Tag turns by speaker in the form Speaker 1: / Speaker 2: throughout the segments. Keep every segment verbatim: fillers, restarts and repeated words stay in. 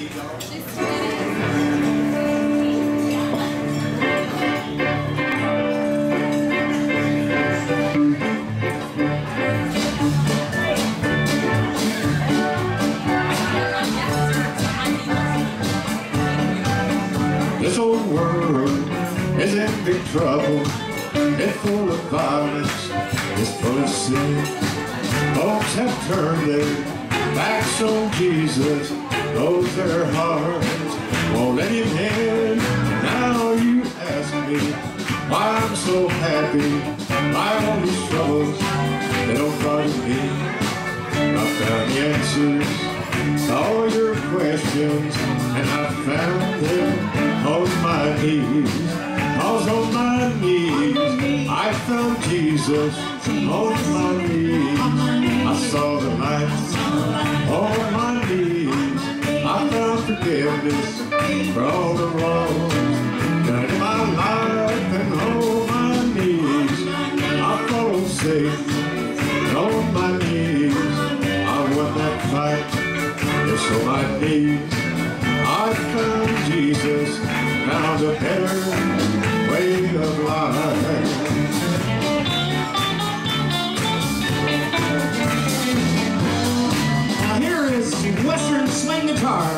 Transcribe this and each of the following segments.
Speaker 1: This old world is in big trouble. It's full of violence, it's full of sin. Folks have turned their backs on Jesus, closed their hearts, won't let him in. Now you ask me why I'm so happy, why all these troubles, they don't bother me. I found the answers to all your questions, and I found them on my knees. I was on my knees, I found Jesus on my knees. I saw the light on my knees. I found forgiveness for all the wrongs done in my life, and on my knees I followed Satan on my knees. I won that fight, yes, on my knees. I found Jesus, found a better way of life.
Speaker 2: Now here is Western swing guitar.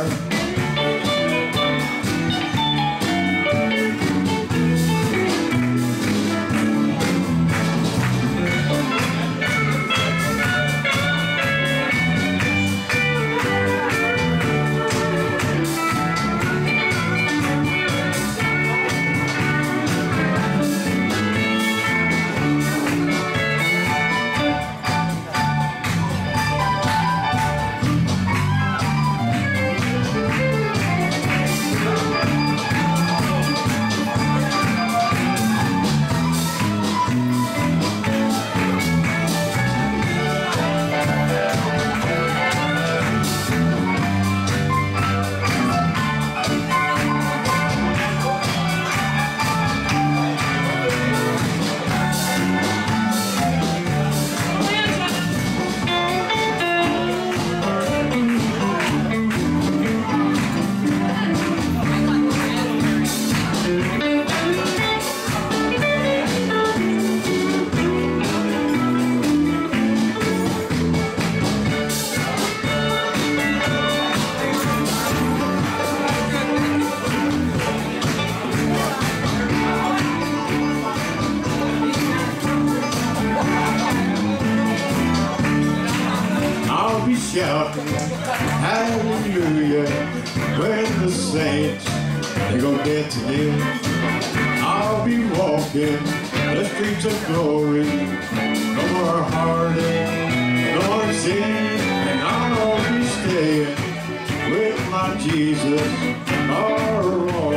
Speaker 1: Shouting hallelujah when the saints they go dead to live. I'll be walking the streets of glory, no more heartache, no more sin, and I'll be staying with my Jesus for all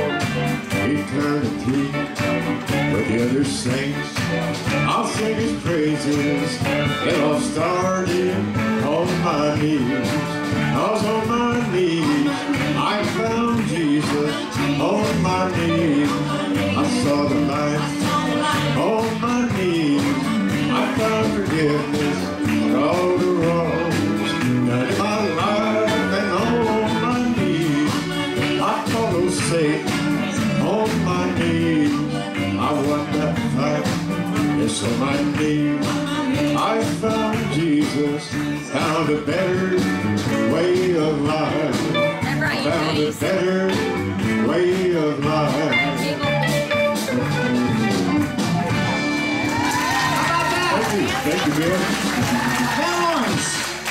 Speaker 1: eternity. With the other saints, I'll sing his praises. It all started on my knees. I was on my knees, I found Jesus on my knees. I saw the light on my knees. I found forgiveness for all the wrongs done in my life, and on my knees I followed Satan on my knees. I won that fight, yes, on my knees. I found Jesus, found a better way of life. Found a better way of life.
Speaker 2: How about that?
Speaker 1: Thank you, thank you, Bill.
Speaker 2: Mel Lawrence.